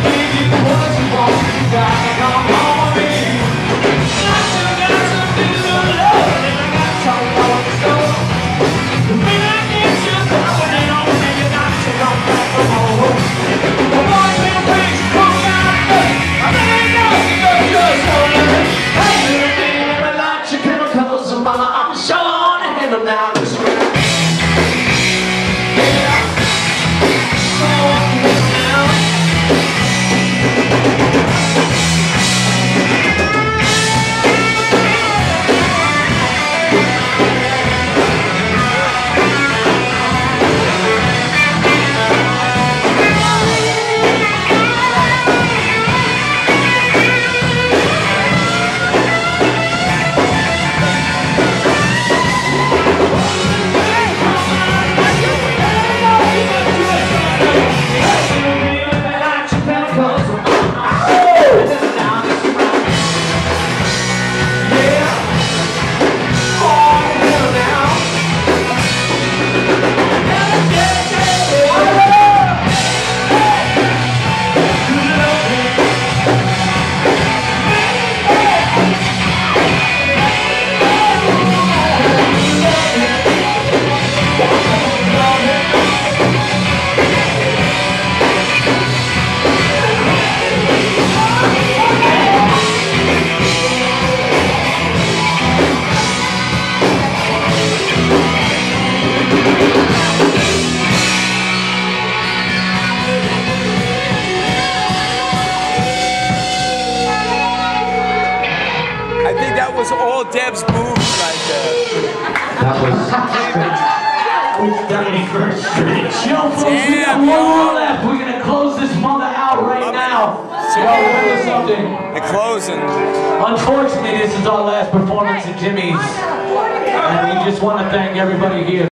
I think that was all Deb's moves right there. That was Yo, folks, we got one more left. We're gonna close this mother out right now. So remember something. The closing. Unfortunately, this is our last performance at Jimmy's, and we just want to thank everybody here.